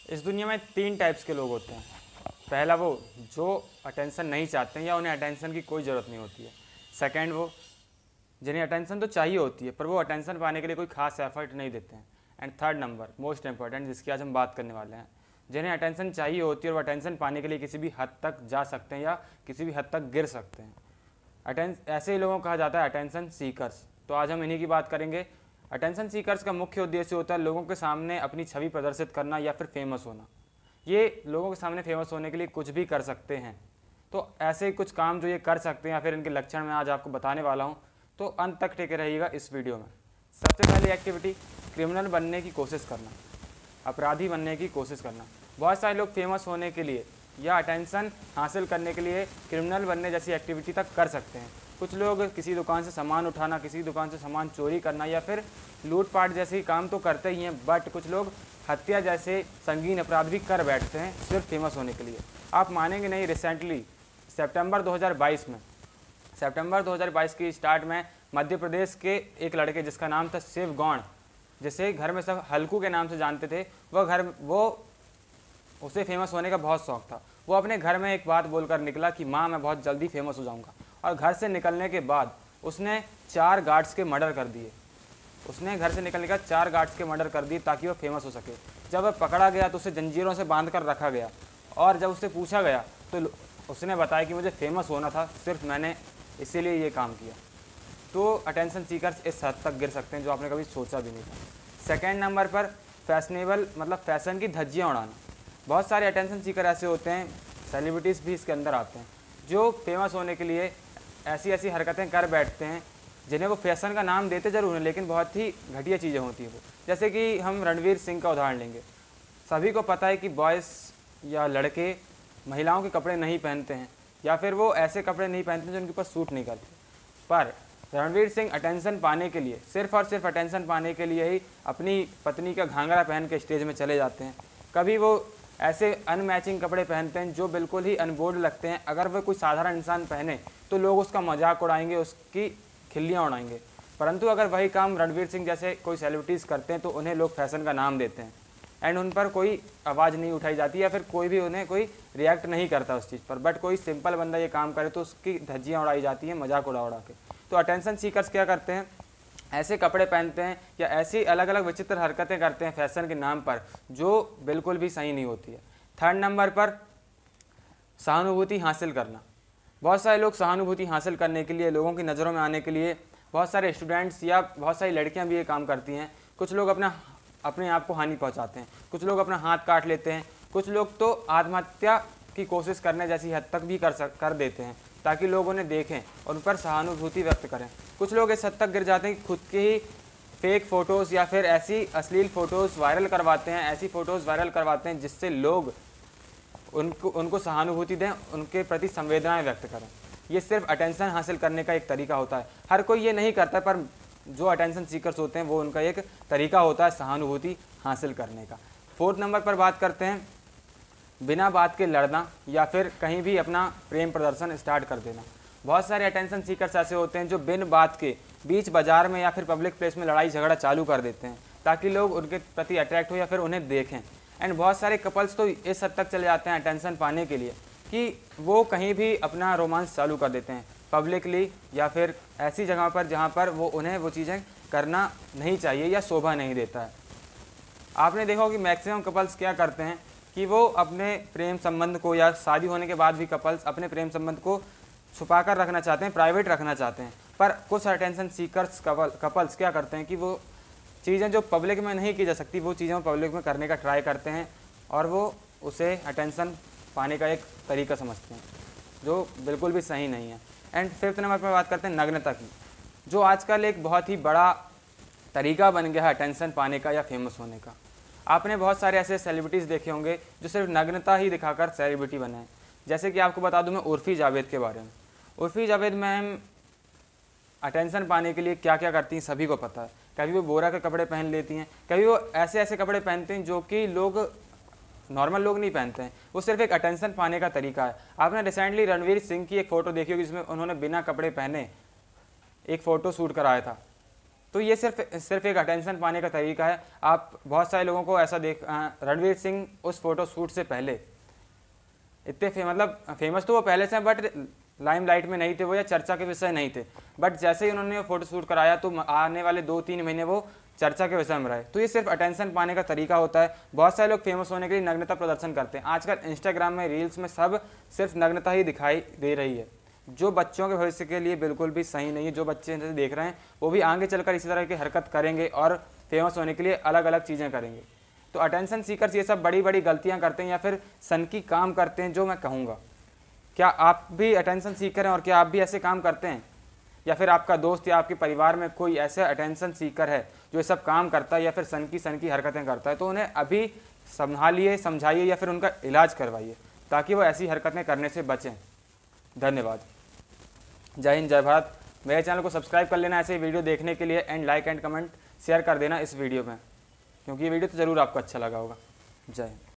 इस दुनिया में 3 टाइप्स के लोग होते हैं। पहला वो जो अटेंशन नहीं चाहते हैं या उन्हें अटेंशन की कोई ज़रूरत नहीं होती है। सेकंड वो जिन्हें अटेंशन तो चाहिए होती है पर वो अटेंशन पाने के लिए कोई खास एफर्ट नहीं देते हैं। And third number most important, जिसकी आज हम बात करने वाले हैं, जिन्हें अटेंशन चाहिए होती है और वो अटेंशन पाने के लिए किसी भी हद तक जा सकते हैं या किसी भी हद तक गिर सकते हैं। ऐसे ही लोगों को कहा जाता है अटेंशन सीकर्स। तो आज हम इन्हीं की बात करेंगे। अटेंशन सीकर्स का मुख्य उद्देश्य होता है लोगों के सामने अपनी छवि प्रदर्शित करना या फिर फेमस होना। ये लोगों के सामने फेमस होने के लिए कुछ भी कर सकते हैं। तो ऐसे कुछ काम जो ये कर सकते हैं या फिर इनके लक्षण मैं आज आपको बताने वाला हूँ, तो अंत तक टिके रहिएगा इस वीडियो में। सबसे पहली एक्टिविटी, क्रिमिनल बनने की कोशिश करना, अपराधी बनने की कोशिश करना। बहुत सारे लोग फेमस होने के लिए या अटेंशन हासिल करने के लिए क्रिमिनल बनने जैसी एक्टिविटी तक कर सकते हैं। कुछ लोग किसी दुकान से सामान उठाना, किसी दुकान से सामान चोरी करना या फिर लूटपाट जैसे काम तो करते ही हैं, बट कुछ लोग हत्या जैसे संगीन अपराध भी कर बैठते हैं सिर्फ फेमस होने के लिए। आप मानेंगे नहीं, रिसेंटली सितंबर 2022 की स्टार्ट में मध्य प्रदेश के एक लड़के जिसका नाम था शिव गौड़, जिसे घर में सब हल्कू के नाम से जानते थे, उसे फेमस होने का बहुत शौक था। वो अपने घर में एक बात बोलकर निकला कि माँ मैं बहुत जल्दी फेमस हो जाऊँगा, और घर से निकलने के बाद उसने 4 गार्ड्स के मर्डर कर दिए। उसने घर से निकलने का 4 गार्ड्स के मर्डर कर दिए ताकि वो फेमस हो सके। जब वह पकड़ा गया तो उसे जंजीरों से बांध कर रखा गया, और जब उससे पूछा गया तो उसने बताया कि मुझे फेमस होना था, सिर्फ मैंने इसीलिए ये काम किया। तो अटेंशन सीकर्स इस हद तक गिर सकते हैं जो आपने कभी सोचा भी नहीं था। सेकेंड नंबर पर फैशनेबल मतलब फैशन की धज्जियाँ उड़ाना। बहुत सारे अटेंशन सीकर ऐसे होते हैं, सेलिब्रिटीज़ भी इसके अंदर आते हैं, जो फेमस होने के लिए ऐसी ऐसी हरकतें कर बैठते हैं जिन्हें वो फैशन का नाम देते ज़रूर हैं, लेकिन बहुत ही घटिया चीज़ें होती हैं वो। जैसे कि हम रणवीर सिंह का उदाहरण लेंगे। सभी को पता है कि बॉयज़ या लड़के महिलाओं के कपड़े नहीं पहनते हैं, या फिर वो ऐसे कपड़े नहीं पहनते जो उनके ऊपर सूट नहीं करते। पर रणवीर सिंह अटेंशन पाने के लिए, सिर्फ और सिर्फ अटेंशन पाने के लिए ही अपनी पत्नी का घाघरा पहन के स्टेज में चले जाते हैं। कभी वो ऐसे अनमैचिंग कपड़े पहनते हैं जो बिल्कुल ही अनबोल्ड लगते हैं। अगर वह कोई साधारण इंसान पहने तो लोग उसका मजाक उड़ाएंगे, उसकी खिल्लियाँ उड़ाएंगे। परंतु अगर वही काम रणवीर सिंह जैसे कोई सेलिब्रिटीज़ करते हैं तो उन्हें लोग फैशन का नाम देते हैं, एंड उन पर कोई आवाज़ नहीं उठाई जाती या फिर कोई भी उन्हें कोई रिएक्ट नहीं करता उस चीज़ पर। बट कोई सिंपल बंदा ये काम करे तो उसकी धज्जियाँ उड़ाई जाती हैं, मजाक उड़ा के। तो अटेंशन सीकर्स क्या करते हैं, ऐसे कपड़े पहनते हैं या ऐसी अलग अलग विचित्र हरकतें करते हैं फैशन के नाम पर जो बिल्कुल भी सही नहीं होती है। थर्ड नंबर पर सहानुभूति हासिल करना। बहुत सारे लोग सहानुभूति हासिल करने के लिए, लोगों की नज़रों में आने के लिए, बहुत सारे स्टूडेंट्स या बहुत सारी लड़कियां भी ये काम करती हैं। कुछ लोग अपने आप को हानि पहुंचाते हैं, कुछ लोग अपना हाथ काट लेते हैं, कुछ लोग तो आत्महत्या की कोशिश करने जैसी हद तक भी कर देते हैं ताकि लोग उन्हें देखें और उन पर सहानुभूति व्यक्त करें। कुछ लोग इस हद तक गिर जाते हैं कि खुद के ही फेक फ़ोटोज़ या फिर ऐसी अश्लील फ़ोटोज़ वायरल करवाते हैं, ऐसी फ़ोटोज़ वायरल करवाते हैं जिससे लोग उनको सहानुभूति दें, उनके प्रति संवेदनाएं व्यक्त करें। ये सिर्फ अटेंशन हासिल करने का एक तरीका होता है। हर कोई ये नहीं करता, पर जो अटेंशन सीकर्स होते हैं वो उनका एक तरीका होता है सहानुभूति हासिल करने का। फोर्थ नंबर पर बात करते हैं बिना बात के लड़ना या फिर कहीं भी अपना प्रेम प्रदर्शन स्टार्ट कर देना। बहुत सारे अटेंशन सीकर्स ऐसे होते हैं जो बिन बात के बीच बाजार में या फिर पब्लिक प्लेस में लड़ाई झगड़ा चालू कर देते हैं ताकि लोग उनके प्रति अट्रैक्ट हो या फिर उन्हें देखें। एंड बहुत सारे कपल्स तो इस हद तक चले जाते हैं अटेंशन पाने के लिए कि वो कहीं भी अपना रोमांस चालू कर देते हैं पब्लिकली या फिर ऐसी जगह पर जहाँ पर उन्हें वो चीज़ें करना नहीं चाहिए या शोभा नहीं देता है। आपने देखा कि मैक्सिमम कपल्स क्या करते हैं कि वो अपने प्रेम संबंध को, या शादी होने के बाद भी कपल्स अपने प्रेम संबंध को छुपा कर रखना चाहते हैं, प्राइवेट रखना चाहते हैं। पर कुछ अटेंशन सीकर्स कपल्स क्या करते हैं कि वो चीज़ें जो पब्लिक में नहीं की जा सकती वो चीज़ें पब्लिक में करने का ट्राई करते हैं, और वो उसे अटेंशन पाने का एक तरीका समझते हैं जो बिल्कुल भी सही नहीं है। एंड फिफ्थ नंबर पर बात करते हैं नग्नता की, जो आजकल एक बहुत ही बड़ा तरीका बन गया है अटेंशन पाने का या फेमस होने का। आपने बहुत सारे ऐसे सेलिब्रिटीज़ देखे होंगे जो सिर्फ नग्नता ही दिखाकर सेलिब्रिटी बने हैं। जैसे कि आपको बता दूं मैं उर्फ़ी जावेद के बारे में। उर्फ़ी जावेद मैम अटेंशन पाने के लिए क्या क्या करती हैं सभी को पता है। कभी वो बोरा के कपड़े पहन लेती हैं, कभी वो ऐसे ऐसे कपड़े पहनते हैं जो कि नॉर्मल लोग नहीं पहनते हैं। वो सिर्फ एक अटेंशन पाने का तरीका है। आपने रिसेंटली रणवीर सिंह की एक फ़ोटो देखी होगी जिसमें उन्होंने बिना कपड़े पहने एक फ़ोटो शूट कराया था। तो ये सिर्फ एक अटेंशन पाने का तरीका है। आप बहुत सारे लोगों को ऐसा रणवीर सिंह उस फोटो शूट से पहले इतने मतलब फेमस तो वो पहले से, बट लाइमलाइट में नहीं थे वो, या चर्चा के विषय नहीं थे। बट जैसे ही उन्होंने फोटो शूट कराया तो आने वाले 2-3 महीने वो चर्चा के विषय में रहे। तो ये सिर्फ अटेंशन पाने का तरीका होता है। बहुत सारे लोग फेमस होने के लिए नग्नता प्रदर्शन करते हैं। आजकल इंस्टाग्राम में, रील्स में सब सिर्फ नग्नता ही दिखाई दे रही है, जो बच्चों के भविष्य के लिए बिल्कुल भी सही नहीं है। जो बच्चे देख रहे हैं वो भी आगे चलकर इसी तरह की हरकत करेंगे और फेमस होने के लिए अलग अलग चीज़ें करेंगे। तो अटेंशन सीकर्स ये सब बड़ी बड़ी गलतियां करते हैं या फिर सनकी काम करते हैं, जो मैं कहूँगा। क्या आप भी अटेंशन सीकर हैं और क्या आप भी ऐसे काम करते हैं, या फिर आपका दोस्त या आपके परिवार में कोई ऐसे अटेंशन सीकर है जो ये सब काम करता है या फिर सनकी हरकतें करता है, तो उन्हें अभी संभालिए, समझाइए या फिर उनका इलाज करवाइए ताकि वो ऐसी हरकतें करने से बचें। धन्यवाद। जय हिंद, जय भारत। मेरे चैनल को सब्सक्राइब कर लेना ऐसे ही वीडियो देखने के लिए, and like and comment share कर देना इस वीडियो में, क्योंकि ये वीडियो तो ज़रूर आपको अच्छा लगा होगा। जय हिंद।